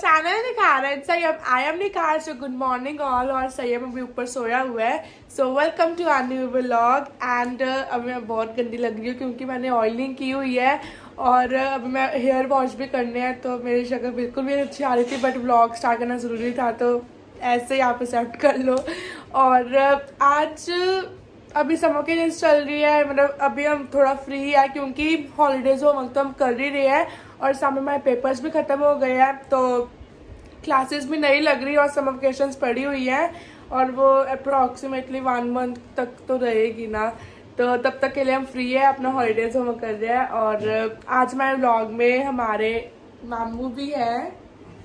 Channel निखार है संयम। I am Nikhar. So good morning all. और संयम अभी ऊपर सोया हुआ है। So welcome to our new vlog. And अभी मैं बहुत गंदी लग रही हूँ क्योंकि मैंने ऑयलिंग की हुई है और अभी मैं हेयर वॉश भी करने हैं, तो मेरी शक्ल बिल्कुल भी अच्छी आ रही थी, बट व्लॉग स्टार्ट करना ज़रूरी था तो ऐसे ही आप एक्सेप्ट कर लो। और आज अभी समर की डेज चल रही है, मतलब अभी हम थोड़ा फ्री है क्योंकि हॉलीडेज हो वक्त तो हम कर ही रहे हैं और सामने हमारे पेपर्स भी ख़त्म हो गए हैं, तो क्लासेस भी नहीं लग रही और समर वेकेशंस पड़ी हुई है और वो अप्रॉक्सीमेटली 1 मंथ तक तो रहेगी ना, तो तब तक के लिए हम फ्री है, अपना हॉलीडेज हम कर रहे हैं। और आज हमारे व्लॉग में हमारे मामू भी है।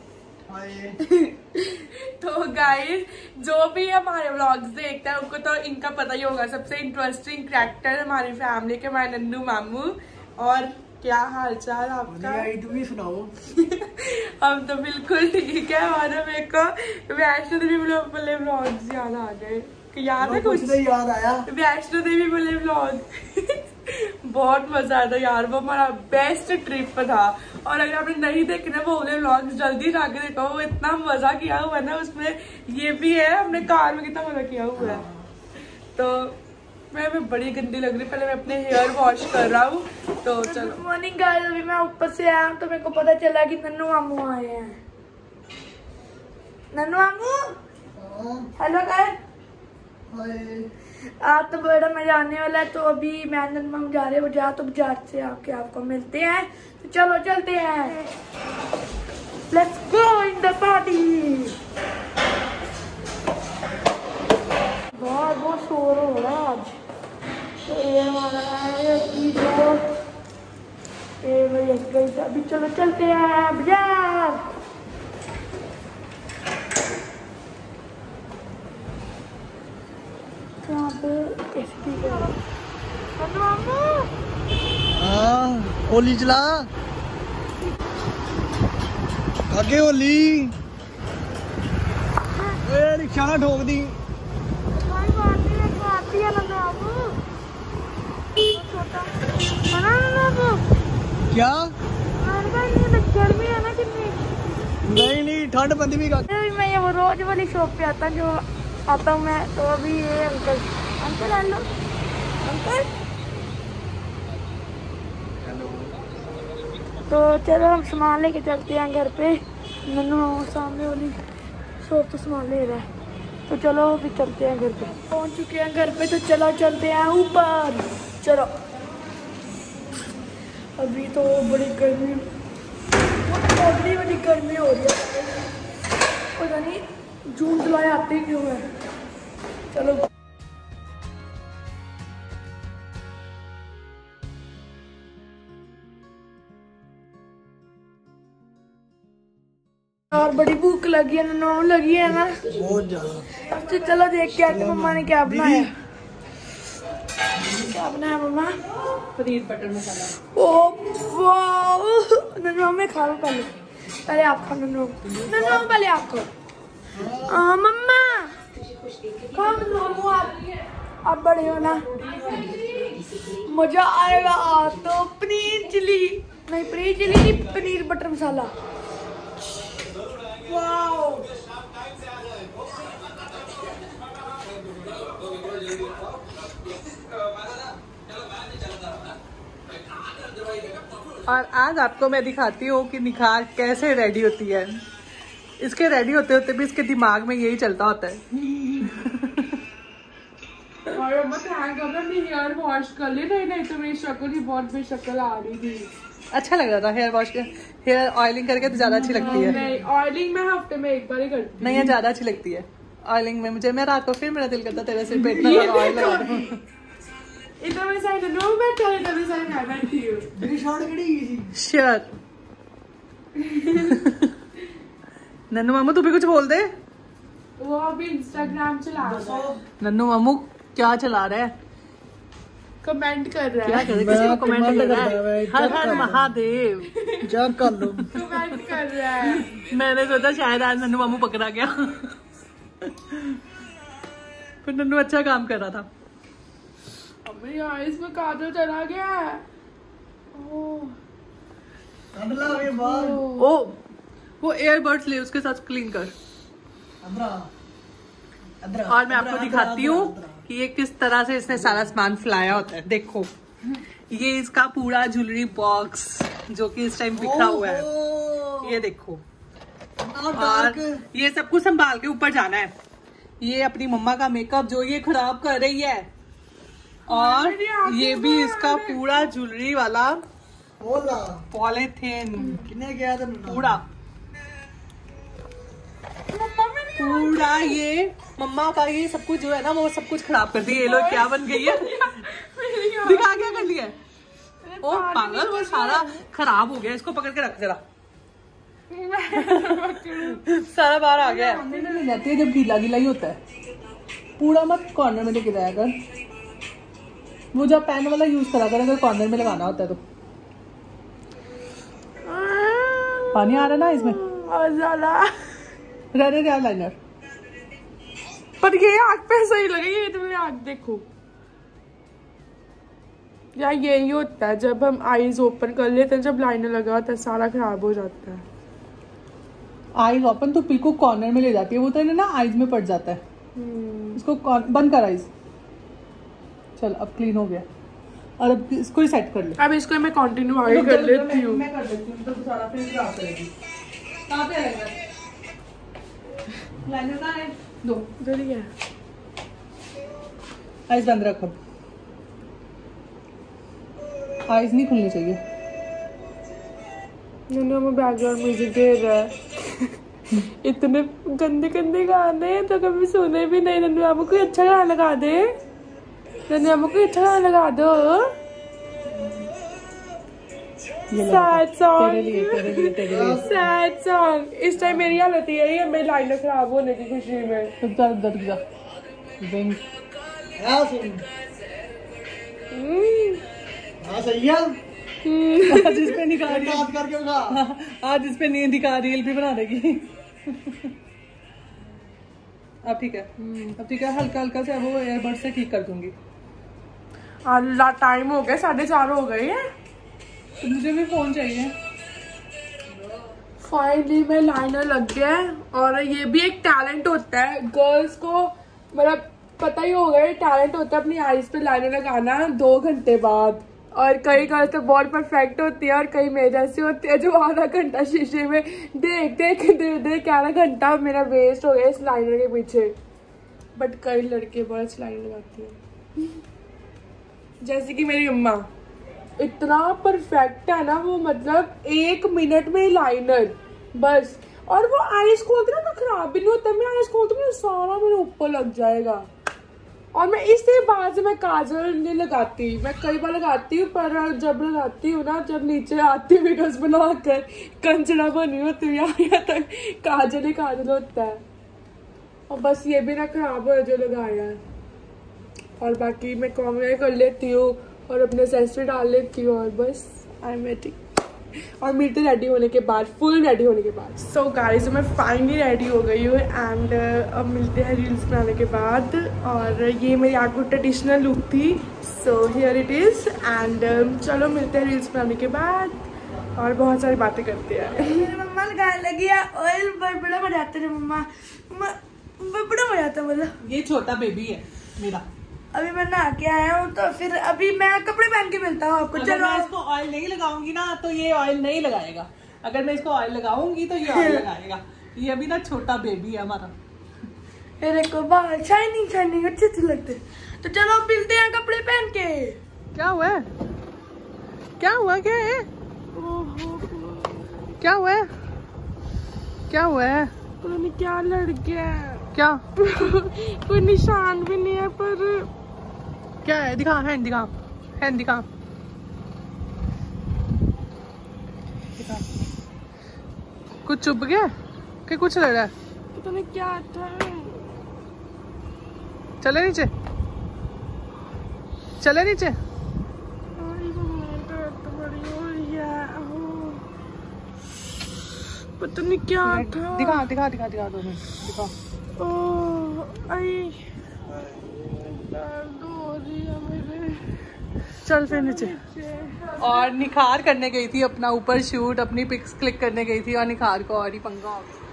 तो गाइस जो भी हमारे व्लॉग्स देखता है उनको तो इनका पता ही होगा, सबसे इंटरेस्टिंग कैरेक्टर हमारी फैमिली के हमारे नन्नू मामू। और क्या हाल चाल आपका? तुम ही सुनाओ। हम तो बिल्कुल ठीक है। और मेरे को वैष्णो देवी वाले व्लॉग्स याद आ गए। याद है कुछ? याद आया वैष्णो देवी वाले व्लॉग। बहुत मजा आया था यार, वो हमारा बेस्ट ट्रिप था। और अगर आपने नहीं देखे ना वो वाले व्लॉग्स जल्दी जाके देखो, वो इतना मजा किया हुआ है ना उसमें। ये भी है हमने कार में कितना मजा किया हुआ है। तो मैं बड़ी गंदी लग रही, पहले मैं अपने हेयर वॉश कर रहा हूँ। तो चलो गुड मॉर्निंग गाइस। अभी मैं ऊपर से आया तो मेरे को पता चला कि नन्नू मामू आए हैं। नन्नू मामू हेलो गाइस। आज तो बड़ा मजा आने वाला है। तो अभी मैं नन्नू मामू जा रहे हैं बाजार, तो बाजार से आके आपको मिलते हैं। तो चलो चलते हैं, let's go in the party. बहुत शोर हो रहा है आज। तो ये हमारा है अभी चलो चलते हैं बाजार। यहाँ पे होली चला आगे होली। रिक्शा ना ठोक दी। क्या गर्मी है ना कितनी? नहीं ठंड बंदी भी। मैं ये वो रोज वाली शॉप पे जो आता हूँ मैं। तो अभी ये अंकल हेलो अंकल। तो चलो हम सामान लेके चलते हैं घर पे। नन्नू सामने वाली शॉप से सामान ले रहा है, तो चलो अभी चलते हैं घर पे। पहुंच चुके हैं घर पे, तो चलो चलते हैं ऊपर। चलो अभी तो बड़ी गर्मी, बड़ी गर्मी हो रही है, पता नहीं जून जुलाई आते ही क्यों है। चलो और बड़ी भूख लगी है, नन्नू लगी है ना बहुत ज्यादा। तो चलो देख के आते मम्मा ने क्या बनाया। क्या बनाया मम्मा? पनीर बटर मसाला। ओ वाह, नन्नू में खा लो पहले आप खाओ। नन्नू पहले आप खाओ। मम्मा खाओ नन्नू, आप बड़े हो ना, मजा आएगा। तो पनीर चिली नहीं, पनीर बटर मसाला। वाओ और आज आपको मैं दिखाती हूँ कि निखार कैसे रेडी होती है। इसके रेडी होते होते भी इसके दिमाग में यही चलता होता है। और हेयर वॉश कर ली, नहीं तो मेरी शक्ल ही बहुत बेशक्ल आ रही थी। अच्छा लग रहा था हेयर वॉश के। हेयर ऑयलिंग करके तो ज्यादा अच्छी लगती है। नहीं, ऑयलिंग मैं हफ्ते में एक बार ही करती हूँ। नहीं, ज्यादा अच्छी लगती है ऑयलिंग में मुझे। मैं रात को फिर मेरा दिल करता तेरे सिर पे इतना सारा ऑयल लगा दूं। इतना मैं साइड नो बैठा है, तभी साइड मैं बैठी हूँ। तेरी शॉर्ट कड़ी श्योर। नन्नू मामू तू भी कुछ बोल दे। वो अभी इंस्टाग्राम चला रहा है। नन्नू मामू क्या चला रहा है? कमेंट कर रहा क्या है। कर रहा है? किसी को कमेंट कर रहा है। हर हर महादेव जा कर लो। कमेंट कर रहा है। मैंने सोचा शायद आज नन्नू मामू पकड़ा गया। फिर नन्नू अच्छा काम कर रहा था। अबे यार इसमें काजल चला गया है। ओ वो एयरबड्स ले उसके साथ क्लीन कर। और मैं आपको दिखाती हूँ कि ये किस तरह से इसने सारा सामान फैलाया होता है। देखो ये इसका पूरा ज्वेलरी बॉक्स जो कि इस टाइम बिखरा हुआ है, ये देखो। और ये सब कुछ संभाल के ऊपर जाना है। ये अपनी मम्मा का मेकअप जो ये खराब कर रही है, और ये भी इसका पूरा ज्वेलरी वाला पॉलीथिन पूरा ये मम्मा का ये सब कुछ जो है ना वो सब कुछ खराब कर दिया। ये लोग क्या बन गई है, दिखा क्या कर लिया। ओ पागल, वो सारा खराब हो गया। इसको पकड़ के रख जरा। सारा बाहर आ गया। नहीं जाती है जब गीला गीला ही होता है। पूरा मत कॉर्नर में लेके जाया कर। वो जब पेन वाला यूज करा कर, अगर कॉर्नर में लगाना होता है तो। पानी आ रहा ना इसमें रह लाइनर। पर ये आँख पे सही लगेगी। ये तुम्हें आँख देखो यार, यही होता है जब हम आईज ओपन कर लेते हैं, जब लाइनर लगा होता है सारा खराब हो जाता है। आईज ओपन तो बिल्कुल कॉर्नर में ले जाती है, वो तो ना आईज में पड़ जाता है। इसको बंद कर आईज। चल अब क्लीन हो गया, और अब इसको ही सेट कर ले। अब इसको मैं कंटिन्यू आगे कर लेती हूँ। मैं कर देती हूँ तो सारा फिर खराब करेगी। कहाँ पे है लाइनर? कहाँ है? दो इधर ही है। आईज बंद रख। अब आईज नहीं खुलनी चाहिए। बैकग्राउंड म्यूजिक दे रहा है। इतने गंदे गंदे गाने तो कभी सुने भी नहीं। नन्नू बाबू कोई अच्छा गाना लगा दे। नन्नू बाबू कोई अच्छा गाना लगा दो। Sad song, sad song. इस टाइम मेरी हालत यही है, मेरी लाइनर खराब होने की खुशी में। आज इस पे निकाल रही आज इस पे नहीं दिखा, रील भी बना देगी। अब ठीक है, अब ठीक है। हल्का हल्का से वो एयरबड से ठीक कर दूंगी। अल्लाह टाइम हो गया, 4:30 हो गए हैं। तो मुझे भी फोन चाहिए। फाइनली मैं लाइनर लग गया है। और ये भी एक टैलेंट होता है गर्ल्स को, मतलब पता ही होगा, ये टैलेंट होता है अपनी आईज पे लाइनर लगाना 2 घंटे बाद। और कई गर्ल्स तो बहुत परफेक्ट होती है, और कई मेरे जैसी होती है जो आधा घंटा शीशे में देख देख 11 घंटा मेरा वेस्ट हो गया इस लाइनर के पीछे। बट कई लड़के बहुत अच्छी लाइनर लगाती है, जैसे कि मेरी अम्मा। इतना परफेक्ट है ना वो, मतलब 1 मिनट में लाइनर बस। और वो आईज खोलते ना तो खराब भी नहीं होता। मैं आईज खोलती हूँ सारा मेरे ऊपर लग जाएगा। और मैं इसके बाद से मैं काजल नहीं लगाती। मैं कई बार लगाती हूँ, पर जब लगाती हूँ ना, जब नीचे आती हूँ वीडियोस बनाकर, कंचना बनी होती हूँ यहाँ तक काजल ही काजल होता है। और बस ये भी ना खराब हो जो लगाया है। और बाकी मैं कॉम्बिनेशन कर लेती हूँ और अपने एक्सेसरी डाल लेती हूँ, और बस आई एम वेटिंग। और मिलते रेडी होने के बाद, फुल रेडी होने के बाद। सो गाइस मैं फाइनली रेडी हो गई हूँ, एंड अब मिलते हैं रील्स बनाने के बाद। और ये मेरी आपको ट्रेडिशनल लुक थी, so here it is. And चलो मिलते हैं रील्स बनाने के बाद, और बहुत सारी बातें करते हैं। मम्मा लगाने लगी है ऑयल, बड़ा मजा आता है मम्मा, बड़ा मजा आता है। मतलब ये छोटा बेबी है मेरा। अभी मैं नहा के आया हूँ, तो फिर अभी मैं कपड़े पहन के मिलता हूँ आपको। चलो मैं इसको ऑयल नहीं लगाऊंगी ना तो ये ऑयल नहीं लगाएगा। अगर मैं इसको ऑयल लगाऊंगी तो ये ऑयल लगाएगा। ये अभी ना छोटा बेबी है हमारा। देखो बाल शाइनिंग शाइनिंग अच्छे लगते। तो चलो मिलते हैं कपड़े पहन के। क्या हुआ है? क्या हुआ? क्या है? क्या हुआ है? क्या हुआ है? पता नहीं क्या लड़ गया। क्या? कोई निशान भी नहीं है, पर क्या है? दिखा, हैंड दिखा, हैंड दिखा। कुछ चुप गया कि कुछ लड़ रहा है? पता नहीं क्या था। चले नीचे, चले नीचे। पता नहीं क्या था। दिखा दिखा दिखा दिखा 2 मिनट दिखा। ओह आई दर्द हो रही है मेरे। चल फिर नीचे। और निखार करने गई थी अपना ऊपर शूट, अपनी पिक्स क्लिक करने गई थी और निखार को और ही पंगा हो गया।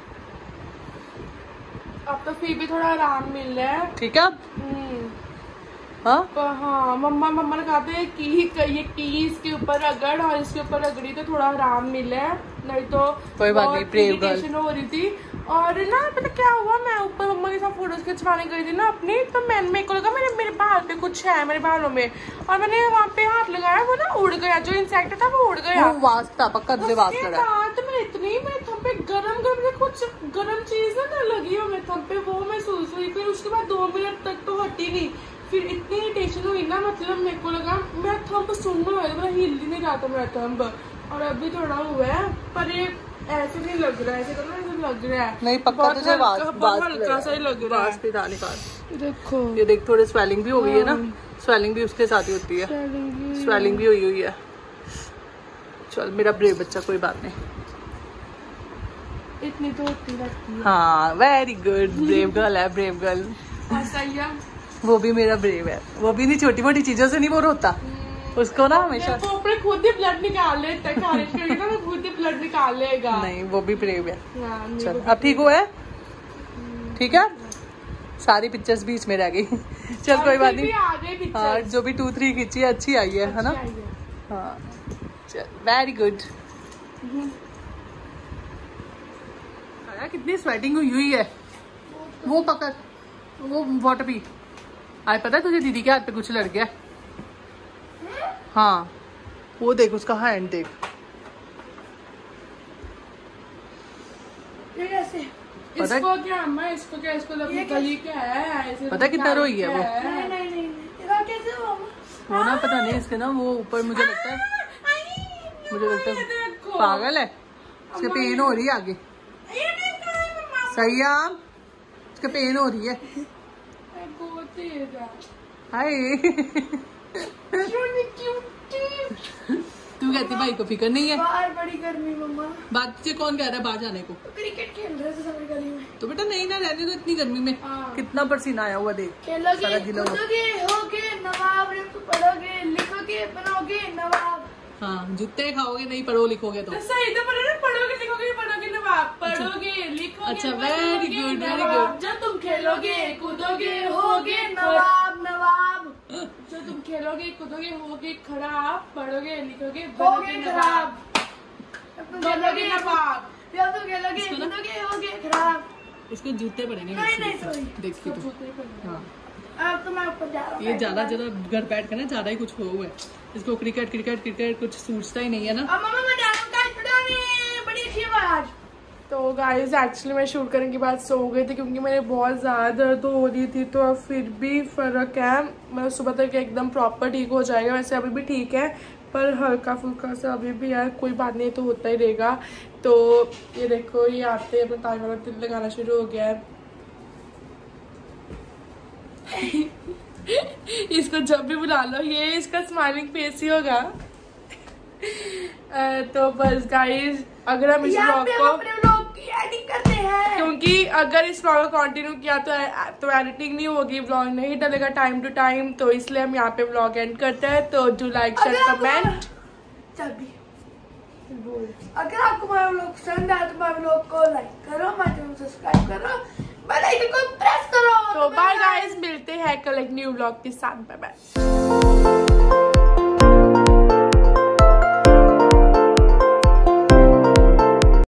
अब तो फिर भी थोड़ा आराम मिल रहा है। ठीक है। हाँ मम्मा ने कहा था कि ये कीज के ऊपर रगड़ और इसके ऊपर रगड़ी तो थोड़ा आराम मिला है, नहीं तो कोई बात नहीं, ब्रेव गर्ल हो रही थी। और ना पता क्या हुआ, मैं ऊपर मम्मा के साथ फोटोज खिंचवाने गई थी ना अपनी, तो मेरे को लगा मेरे बाल पे कुछ है, मेरे बालों में, और मैंने वहाँ पे हाथ लगाया, वो ना उड़ गया, जो इंसेक्ट था वो उड़ गया। वास्ता पक्का तुझे वास लगा। तो मैं इतनी मेरे थम पे गरम कुछ गरम चीज ना लगी हो मेरे थम पे, वो महसूस हुई। फिर उसके बाद 2 मिनट तक तो हटी नहीं, फिर इतनी इरिटेशन हुई ना, मतलब मेरे को लगा मेरा थंब सुनना हुआ था, हिल ही नहीं रहा था मेरा थंब। और अभी थोड़ा हुआ है, पर ये ऐसे नहीं लग रहा है, ऐसे करना ऐसे लग रहा है नहीं, पक्का तुझे हल्का सा ही लग रहा है। देखो ये देख, थोड़ी स्वेलिंग भी हो गई है ना, स्वेलिंग भी उसके साथ ही होती है, स्वेलिंग भी हुई है। चल मेरा ब्रेव बच्चा, कोई बात नहीं, इतनी तो होती लगती है। हाँ वेरी गुड, ब्रेव गर्ल है, ब्रेव गर्ल। सही है, वो भी मेरा ब्रेव है, वो भी नहीं छोटी मोटी चीजों से नहीं बोर होता उसको ना, हमेशा वो अपने खुद ही ब्लड निकाल लेता है, खारिज करेगा ना खुद ही ब्लड निकाल लेगा। नहीं वो भी ब्रेव है। चल चल अब ठीक हुआ है, ठीक है, सारी पिक्चर्स बीच में रह गई। चल कोई बात नहीं, हाँ जो भी 2-3 खींची है अच्छी आई है ना। हाँ चल वेरी गुड। कितनी स्वेटिंग हुई है। वो पकड़, वो वाटर पी। आज पता है तुझे दीदी के हाथ पे कुछ लड़ गया। हाँ वो देख, उसका हैंड देख। इसको क्या अम्मा, इसको क्या, इसको गली क्या है ऐसे, पता कितना रोई है वो। नहीं वो ना पता नहीं, इसके ना वो ऊपर मुझे लगता है पागल है, इसके पेन हो रही है आगे। सही है, इसके पेन हो रही है। हाय तू कहती भाई को फिक्र नहीं है। बाहर बड़ी गर्मी मम्मा। बात से कौन कह रहा है बाहर जाने को? क्रिकेट खेल रहे थे सारी गली में। तो बेटा नहीं ना रहने दो इतनी गर्मी में। कितना पसीना आया हुआ देख। खेलोगे, कूदोगे, होगे नवाब, पढ़ोगे, लिखोगे, बनोगे नवाब। हाँ जूते खाओगे, नहीं पढ़ो लिखोगे तो सही तो पढ़ोगे लिखोगे नवाब, पढ़ोगे लिखोगे। अच्छा वेरी गुड, वेरी गुड। जब तुम खेलोगे कूदोगे होगे नवाब, जो तुम खेलोगे कूदोगे होगे खराब, पढ़ोगे लिखोगे बनोगे नवाब, बनोगे नवाब। जब तुम खेलोगे कूदोगे होगे खराब। इसको जूते पड़ेंगे देखिए तो। हाँ अब तो मैं ऊपर जा रहा हूँ। ये ज्यादा घर बैठ कर ना ज्यादा ही कुछ हुआ है इसको। क्रिकेट क्रिकेट क्रिकेट कुछ सूझता ही नहीं है ना। मम्मा मैं जा रहा हूँ, बड़ी अच्छी आवाज। तो गाइस एक्चुअली मैं शूट करने के बाद सो गई थी क्योंकि मेरे बहुत ज़्यादा दर्द हो रही थी, तो अब फिर भी फ़र्क है। मैं सुबह तक एकदम प्रॉपर ठीक हो जाएगा। वैसे अभी भी ठीक है पर हल्का फुल्का सा अभी भी यार, कोई बात नहीं, तो होता ही रहेगा। तो ये देखो, ये आते अपना ताज वाला तिल लगाना शुरू हो गया है। इसको जब भी बुला लो ये इसका स्माइलिंग फेस ही होगा। तो बस गाइस, अगर हम इस व्लॉग को एडिटिंग करते हैं, क्योंकि अगर इस व्लॉग को कंटिन्यू किया तो एडिटिंग नहीं होगी, व्लॉग नहीं डलेगा टाइम टू टाइम, तो इसलिए हम यहाँ पे व्लॉग एंड करते हैं। तो डू लाइक शेयर कमेंट। अगर आपको हमारा व्लॉग पसंद आया तो हमारे व्लॉग को लाइक करो, हमारे चैनल को सब्सक्राइब करो, बेल आइकन को प्रेस करो। तो बाय गाइस, मिलते हैं कल एक न्यू व्लॉग के साथ। Bye bye.